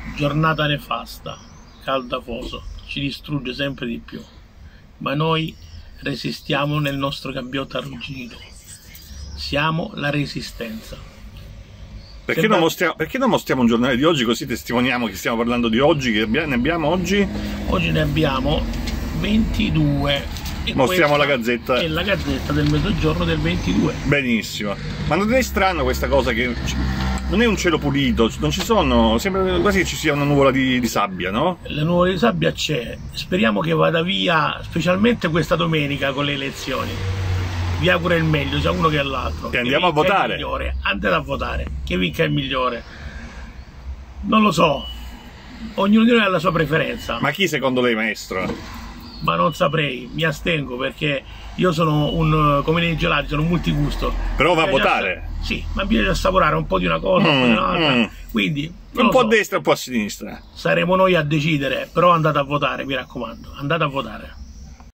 Giornata nefasta, caldafoso, ci distrugge sempre di più, ma noi resistiamo nel nostro gabbiotto arrugginito. Siamo la resistenza. Perché non mostriamo un giornale di oggi, così testimoniamo che stiamo parlando di oggi, che ne abbiamo oggi? Oggi ne abbiamo 22. E mostriamo la Gazzetta. È la Gazzetta del Mezzogiorno del 22. Benissimo. Ma non è strano questa cosa che non è un cielo pulito, non ci sono, sembra quasi che ci sia una nuvola di sabbia, no? La nuvola di sabbia c'è, speriamo che vada via, specialmente questa domenica con le elezioni. Vi auguro il meglio, sia uno che l'altro. E andiamo a votare. Andate a votare, che vinca il migliore. Non lo so, ognuno di noi ha la sua preferenza. Ma chi secondo lei, maestro? Ma non saprei, mi astengo perché io sono come nei gelati, sono un multigusto. Però va a votare? Sì, ma bisogna assaporare un po' di una cosa, un po' di un'altra. Quindi un po' a destra e un po' a sinistra. Saremo noi a decidere, però andate a votare, mi raccomando, andate a votare.